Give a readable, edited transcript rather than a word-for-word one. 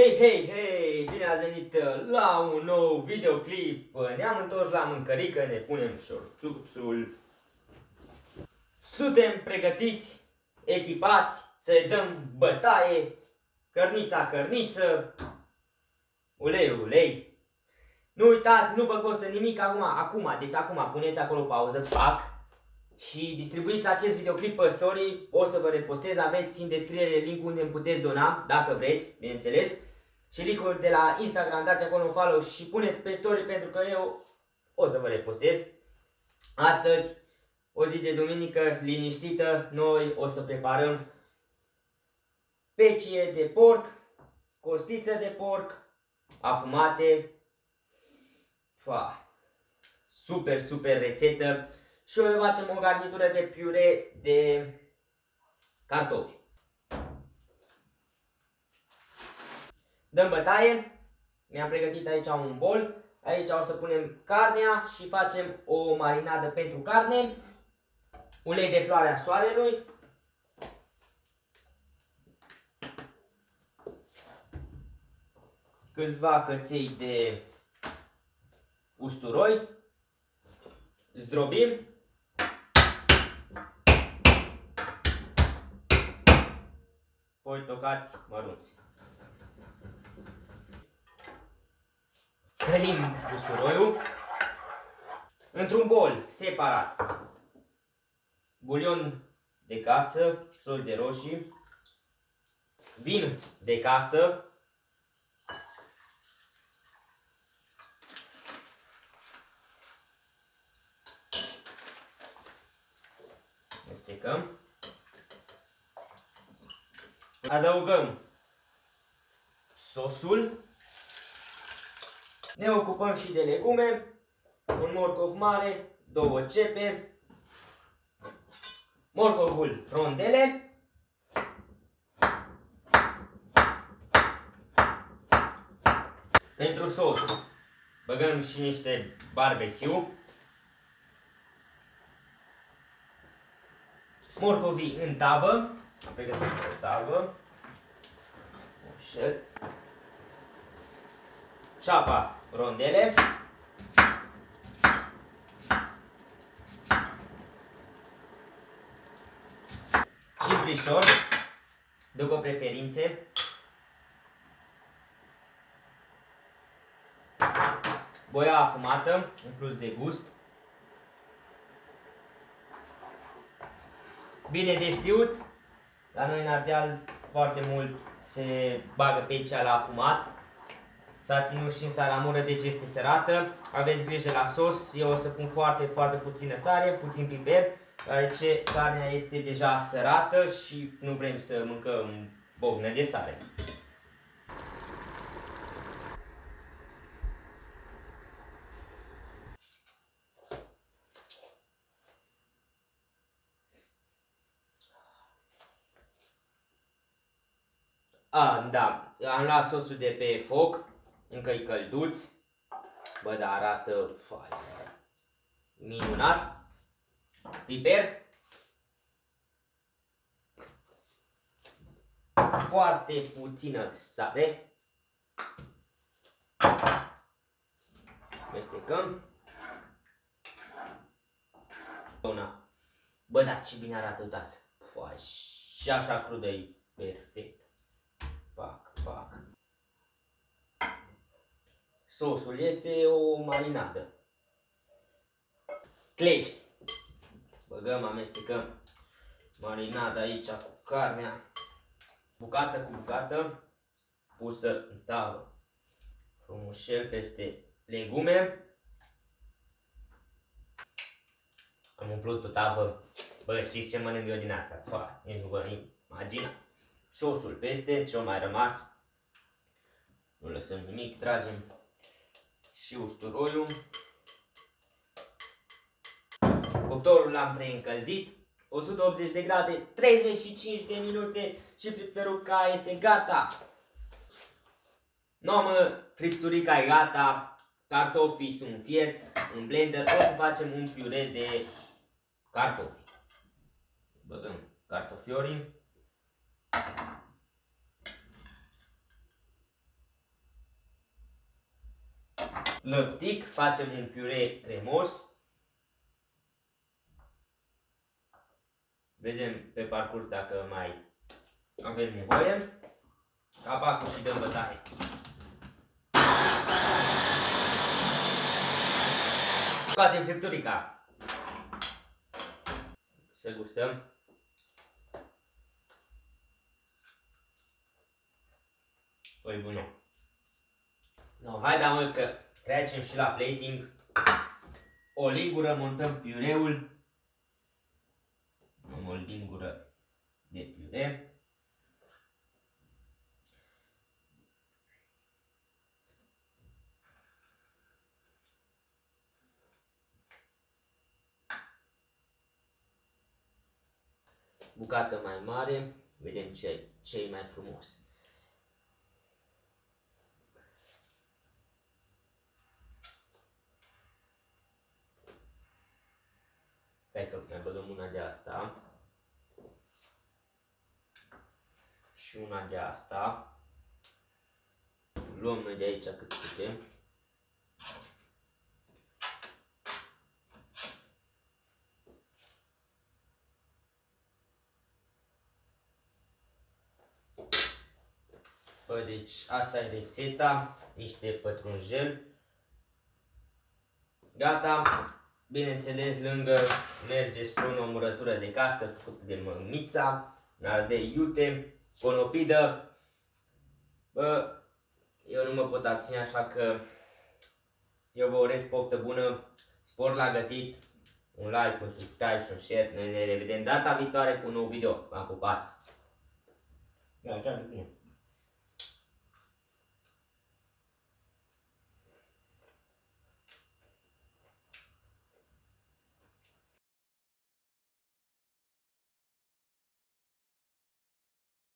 Hei, hei, hei! Bine ați venit la un nou videoclip. Ne-am întors la mâncărică, ne punem șorțuțul. Suntem pregătiți, echipați, să-i dăm bătaie. Cărnița, cărniță. Ulei, ulei. Nu uitați, nu vă costă nimic acum, puneți acolo pauză, pac. Și distribuiți acest videoclip pe story, o să vă repostez, aveți în descriere link-ul unde îmi puteți dona, dacă vreți, bineînțeles. Și link-ul de la Instagram, dați acolo un follow și puneți pe story pentru că eu o să vă repostez. Astăzi, o zi de duminică, liniștită, noi o să preparăm pecie de porc, costiță de porc, afumate. Super, super rețetă. Și o facem o garnitură de piure de cartofi. Dăm bătaie. Mi-am pregătit aici un bol. Aici o să punem carnea și facem o marinadă pentru carne. Ulei de floarea soarelui. Câțiva căței de usturoi. Zdrobim. Apoi tocați mărunți. Hrănim usturoiul într-un bol separat. Bulion de casă, sos de roșii, vin de casă, amestecăm. Adăugăm sosul. Ne ocupăm și de legume. Un morcov mare, 2 cepe, morcovul rondele, pentru sos băgăm și niște barbecue, morcovii în tavă, am pregătit o tavă, ușor, ceapa rondele, citrișor, după preferințe, boia afumată, un plus de gust. Bine de știut, la noi în Ardeal foarte mult se bagă pecea la afumat. S-a ținut și în salamură, deci este sărată. Aveți grijă la sos, eu o să pun foarte puțină sare, puțin piper, deoarece carnea este deja sărată și nu vrem să mâncăm bocnă de sare. Da, am luat sosul de pe foc, încă-i călduț, bă, dar arată minunat. Piper, foarte puțină sare, amestecăm. Bă, dar ce bine arată, uitați, și așa crudă e perfect. Pac, pac. Sosul este o marinadă. Clești. Băgăm, amestecăm marinada aici cu carnea, bucată cu bucată, pusă în tavă. Frumușel peste legume. Am umplut o tavă. Bă, știți ce mănânc eu din asta? Nici nu vă imaginați. Sosul peste, ce-o mai rămas. Nu lăsăm nimic, tragem și usturoiul. Cuptorul l-am preîncălzit, 180 de grade, 35 de minute și friptăruca este gata. Nouă, fripturica e gata, cartofii sunt fierți în blender, o să facem un piure de cartofi. Băgăm cartofiorii. lăptic, facem un piure cremos. Vedem pe parcurs dacă mai avem nevoie. Capacul și dăm bătaie. Scoatem fripturica. Să gustăm. Păi bună. No, hai da mă că trecem și la plating. O lingură montăm piureul. Am o lingură de piure. Bucată mai mare, vedem ce e mai frumos. Stai că mai băgăm una de asta și una de asta. Luăm noi de aici cât putem. Deci asta e rețeta, niște pătrunjel. Gata, bineînțeles lângă merge spre o murătură de casă făcută de mămița, un ardei iute, conopidă. Bă, eu nu mă pot abține, așa că eu vă urez poftă bună, spor la gătit, un like, un subscribe și un share. Noi ne revedem data viitoare cu un nou video. V-am pupat! Ia, bine.